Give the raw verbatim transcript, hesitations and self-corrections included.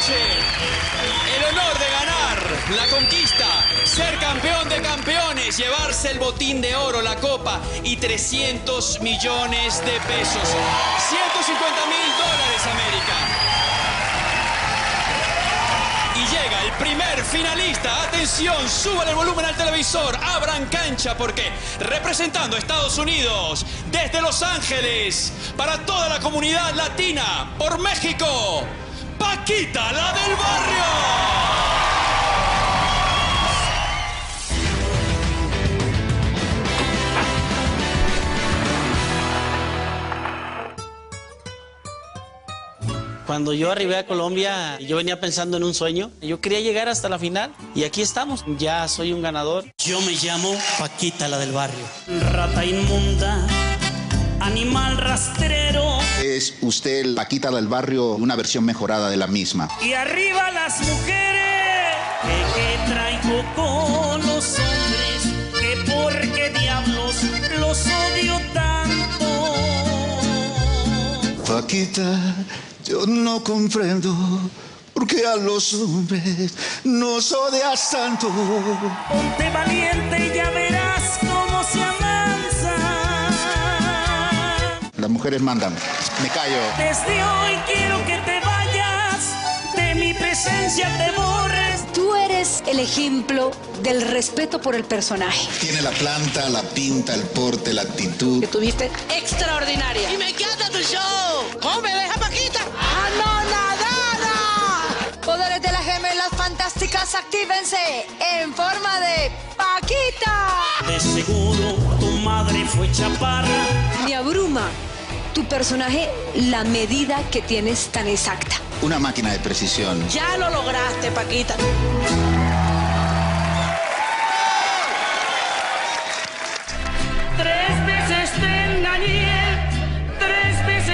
noche el honor de ganar la conquista, ser campeón de campeones, llevarse el botín de oro, la copa y trescientos millones de pesos. ciento cincuenta mil dólares, América. Y llega el primer finalista. Atención, suban el volumen al televisor, abran cancha porque representando a Estados Unidos desde Los Ángeles para toda la comunidad latina por México, Paquita, la del barrio. Cuando yo arribé a Colombia, yo venía pensando en un sueño. Yo quería llegar hasta la final y aquí estamos. Ya soy un ganador. Yo me llamo Paquita, la del barrio. Rata inmunda, animal rastrero. Es usted el Paquita del barrio, una versión mejorada de la misma. Y arriba las mujeres, que, que traigo con los hombres, que por qué diablos los odio tanto. Paquita, yo no comprendo por qué a los hombres nos odias tanto. Ponte valiente y ya verás cómo se avanza. Las mujeres mandan. Me callo. Desde hoy quiero que te vayas, de mi presencia te borres. Tú eres el ejemplo del respeto por el personaje. Tiene la planta, la pinta, el porte, la actitud. Que tuviste extraordinaria. ¡Y me encanta tu show! ¿Cómo me deja, Paquita? ¡Anonadada! Poderes de las gemelas fantásticas, actívense en forma de Paquita. De seguro tu madre fue chaparra. Me abruma tu personaje la medida que tienes tan exacta. Una máquina de precisión. Ya lo lograste, Paquita.